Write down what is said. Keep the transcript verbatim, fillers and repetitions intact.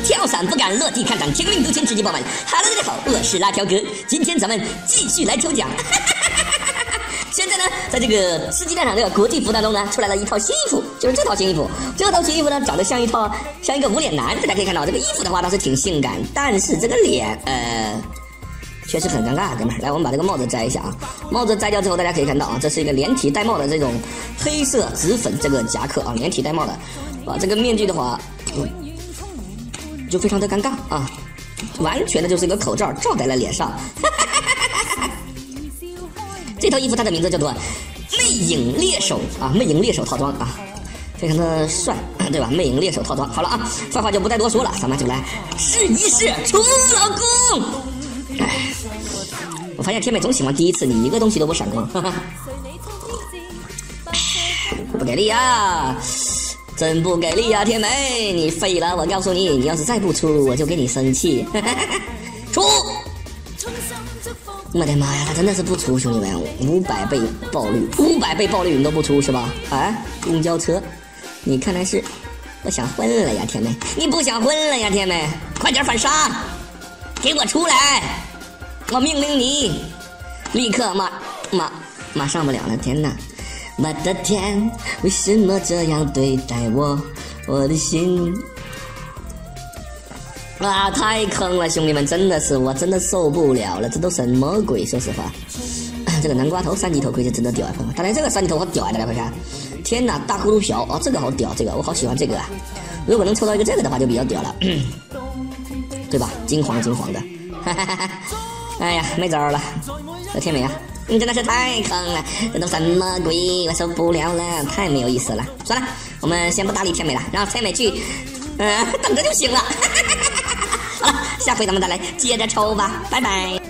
跳伞不敢落地看涨，听命读钱直击爆满。Hello， 大家好，我是辣条哥，今天咱们继续来抽奖。现在呢，在这个世纪大厂这个国际服当中呢，出来了一套新衣服，就是这套新衣服。这套新衣服呢，长得像一套像一个无脸男，大家可以看到这个衣服的话倒是挺性感，但是这个脸，呃。确实很尴尬，哥们儿。来，我们把这个帽子摘一下啊。帽子摘掉之后，大家可以看到啊，这是一个连体戴帽的这种黑色紫粉这个夹克啊，连体戴帽的。啊，这个面具的话，嗯、就非常的尴尬啊，完全的就是一个口罩罩在了脸上。这套衣服它的名字叫做魅影猎手啊，魅影猎手套装啊，非常的帅，对吧？魅影猎手套装。好了啊，废话就不再多说了，咱们就来试一试出老公。哎，我发现天美总喜欢第一次你一个东西都不闪光，哈哈，不给力呀，真不给力呀，天美，你废了！我告诉你，你要是再不出，我就给你生气。出！我的妈呀，他真的是不出，兄弟们，五百倍爆率，五百倍爆率你都不出是吧？啊，公交车，你看来是不想混了呀，天美，你不想混了呀，天美，快点反杀，给我出来！我命令你，立刻马马马上不了了！天哪，我的天，为什么这样对待我？我的心啊，太坑了，兄弟们，真的是，我真的受不了了，这都什么鬼？说实话，这个南瓜头三级头盔是真的屌啊！当然，这个三级头好屌啊！大家看看，天哪，大葫芦瓢哦，这个好屌，这个我好喜欢这个啊！如果能抽到一个这个的话，就比较屌了，对吧？金黄金黄的，哈哈哈哈。哎呀，没招了，这天美啊，你真的是太坑了，这都什么鬼？我受不了了，太没有意思了。算了，我们先不搭理天美了，让天美去，嗯、呃，等着就行了。好了，下回咱们再来接着抽吧，拜拜。